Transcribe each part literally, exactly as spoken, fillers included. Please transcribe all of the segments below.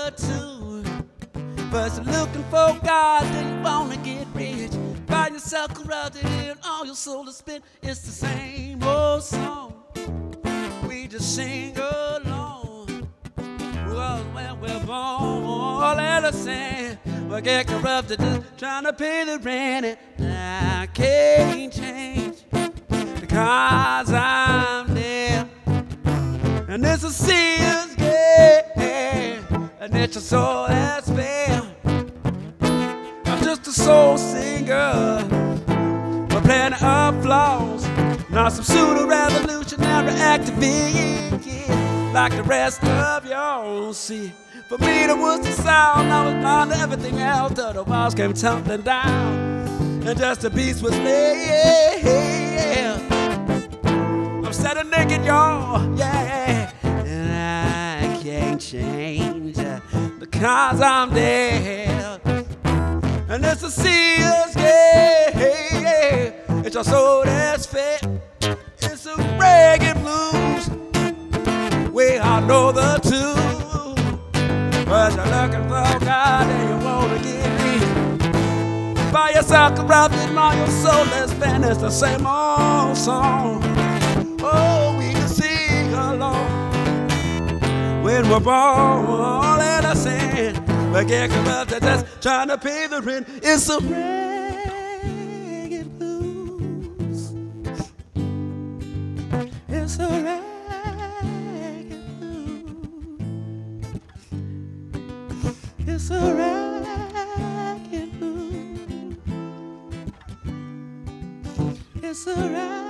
the two. First looking for God, then you wanna get rich. Find yourself corrupted and all your soul is spent. It's the same old song. We just sing along. Well, when we're born, all in the sand. We get corrupted just trying to pay the rent. And I can't change because I'm there. And it's a serious game, and it's a soul that's fair. I'm just a soul singer with plenty of flaws, not some pseudo revolutionary activist, yeah, like the rest of y'all. See, for me there was the sound, I was blind to everything else till the walls came tumbling down, and just the beast was laid. I'm standing naked, y'all, yeah, and I can't change because I'm dead. And it's a serious game, it's your soul that's fit. It's a reggae blues, we all know the two. But you're looking for God and you wanna get rich. By yourself corrupted and all your soul that's been. It's the same old song. Oh, we can sing along. When we're born, all in the sand, we get corrupted just trying to pay the rent. It's a reggae blues. It's a reggae blues. It's a reggae blues. It's a reggae.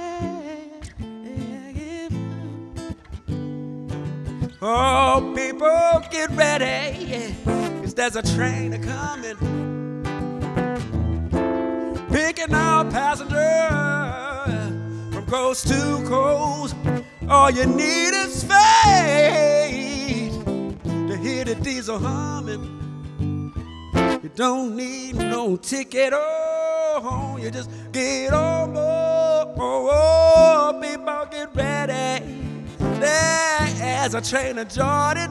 Oh, people, get ready, yeah, 'cause there's a train a-coming, picking up passengers from coast to coast. All you need is faith to hear the diesel humming. You don't need no ticket, oh, you just get on board. Oh, oh, people, get ready. There's a train of Jordan,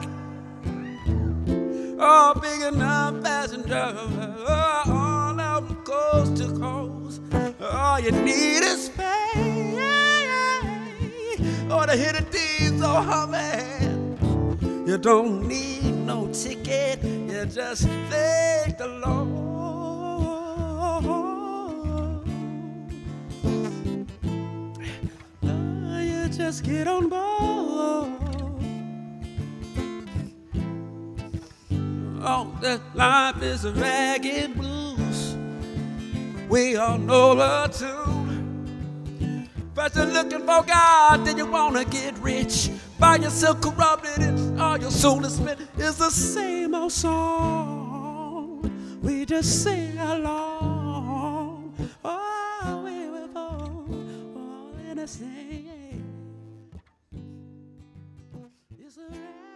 oh, big enough passengers, oh, all out from coast to coast. All you need is faith, oh, to hear the diesel humming. You don't need no ticket, you just thank the Lord. Oh, you just get on board. Oh, that life is a ragged blues. We all know the tune. First you're looking for God, then you wanna get rich. Find yourself corrupted and all your soul is spent. It's the same old song. We just sing along. Oh, we were born all in the same. It's a